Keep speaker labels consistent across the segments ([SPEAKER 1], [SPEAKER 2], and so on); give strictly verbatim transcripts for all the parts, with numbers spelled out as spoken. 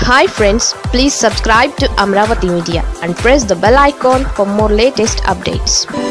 [SPEAKER 1] Hi friends, please subscribe to Amravati Media and press the bell icon for more latest updates.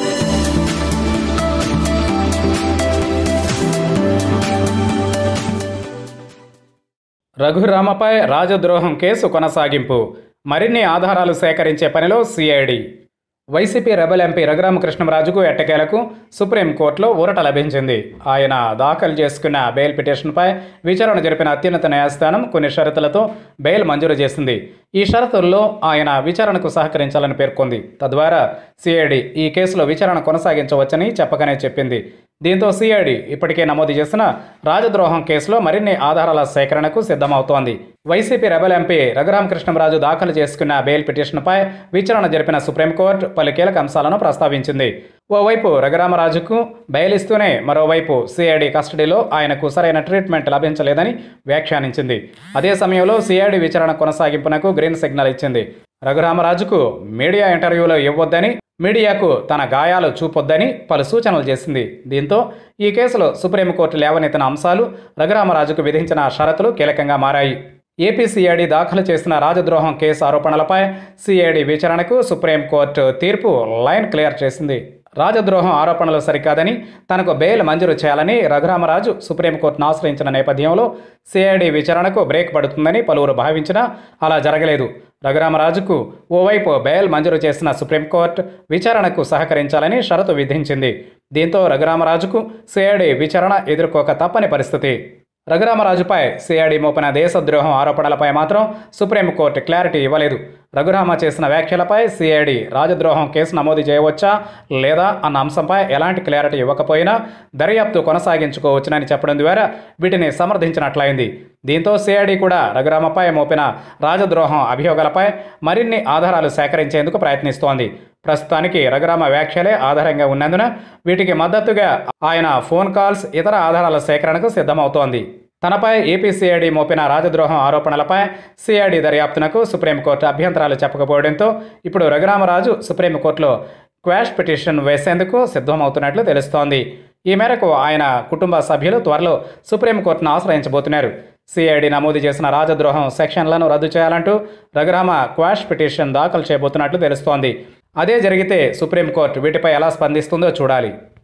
[SPEAKER 2] రఘురామపై రాజద్రోహం case కొనసాగింపు. మరిన్ని ఆధారాలు సేకరించే పనిలో సిఐడి. వైసీపీ రెబల్ ఎంపీ రఘురామకృష్ణంరాజుకు ఎట్టకేలకు సుప్రీంకోర్టులో ఊరట లభించింది. ఆయన దాఖలు చేసుకున్న బెయిల్ పిటిషన్పై విచారణ జరిపిన అత్యున్నత న్యాయస్థానం కొన్ని షరతులతో బెయిల్ మంజూరు చేసింది. ఈ షరతుల్లో ఆయన విచారణకు సహకరించాలని పేర్కొంది. తద్వారా సిఐడి ఈ కేసులో విచారణ కొనసాగించవచ్చని చెప్పకనే చెప్పింది. దీంతో సిఐడి ఇప్పటికే నమోదు చేసిన రాజద్రోహం కేసులో మరిన్ని ఆధారాల సేకరణకు సిద్ధమవుతోంది. వైసీపీ రెబల్ ఎంపీ రఘురామకృష్ణంరాజు దాఖలు చేసుకున్న బెయిల్ పిటిషన్పై విచారణ జరిపిన సుప్రీంకోర్టు పలు కీలక అంశాలను ప్రస్తావించింది. ఓవైపు రఘురామరాజుకు బెయిల్ ఇస్తూనే మరోవైపు సిఐడి కస్టడీలో ఆయనకు సరైన ట్రీట్మెంట్ లభించలేదని వ్యాఖ్యానించింది. అదే సమయంలో సిఐడి విచారణ కొనసాగింపునకు గ్రీన్ సిగ్నల్ ఇచ్చింది. రఘురామరాజుకు మీడియా ఇంటర్వ్యూలు ఇవ్వొద్దని, మీడియాకు తన గాయాలు చూపొద్దని పలు సూచనలు చేసింది. దీంతో ఈ కేసులో సుప్రీంకోర్టు లేవనెత్తిన అంశాలు, రఘురామరాజుకు విధించిన షరతులు కీలకంగా మారాయి. ఏపీ సిఐడి దాఖలు చేసిన రాజద్రోహం కేసు ఆరోపణలపై సిఐడి విచారణకు సుప్రీంకోర్టు తీర్పు లైన్ క్లియర్ చేసింది. రాజద్రోహం ఆరోపణలు సరికాదని, తనకు బెయిల్ మంజూరు చేయాలని రఘురామరాజు సుప్రీంకోర్టును ఆశ్రయించిన నేపథ్యంలో సిఐడి విచారణకు బ్రేక్ పడుతుందని పలువురు భావించినా అలా జరగలేదు. రఘురామరాజుకు ఓవైపు బెయిల్ మంజూరు చేసిన సుప్రీంకోర్టు విచారణకు సహకరించాలని షరతు విధించింది. దీంతో రఘురామరాజుకు సిఐడి విచారణ ఎదుర్కోక తప్పని పరిస్థితి. రఘురామరాజుపై సిఐడి మోపిన దేశద్రోహం ఆరోపణలపై మాత్రం సుప్రీంకోర్టు క్లారిటీ ఇవ్వలేదు. రఘురామ చేసిన వ్యాఖ్యలపై సిఐడి రాజద్రోహం కేసు నమోదు చేయవచ్చా లేదా అన్న అంశంపై ఎలాంటి క్లారిటీ ఇవ్వకపోయినా దర్యాప్తు కొనసాగించుకోవచ్చునని చెప్పడం ద్వారా వీటిని సమర్థించినట్లయింది. దీంతో సిఐడి కూడా రఘురామపై మోపిన రాజద్రోహం అభియోగాలపై మరిన్ని ఆధారాలు సేకరించేందుకు ప్రయత్నిస్తోంది. ప్రస్తుతానికి రఘురామ వ్యాఖ్యలే ఆధారంగా ఉన్నందున వీటికి మద్దతుగా ఆయన ఫోన్ కాల్స్, ఇతర ఆధారాల సేకరణకు సిద్ధమవుతోంది. తనపై ఏపీ సిఐడి మోపిన రాజద్రోహం ఆరోపణలపై సిఐడి దర్యాప్తునకు సుప్రీంకోర్టు అభ్యంతరాలు చెప్పకపోవడంతో ఇప్పుడు రఘురామరాజు సుప్రీంకోర్టులో క్వాష్ పిటిషన్ వేసేందుకు సిద్ధమవుతున్నట్లు తెలుస్తోంది. ఈ మేరకు ఆయన కుటుంబ సభ్యులు త్వరలో సుప్రీంకోర్టును ఆశ్రయించబోతున్నారు. సిఐడి నమోదు చేసిన రాజద్రోహం సెక్షన్లను రద్దు చేయాలంటూ రఘురామ క్వాష్ పిటిషన్ దాఖలు చేయబోతున్నట్లు తెలుస్తోంది. అదే జరిగితే సుప్రీంకోర్టు వీటిపై ఎలా స్పందిస్తుందో చూడాలి.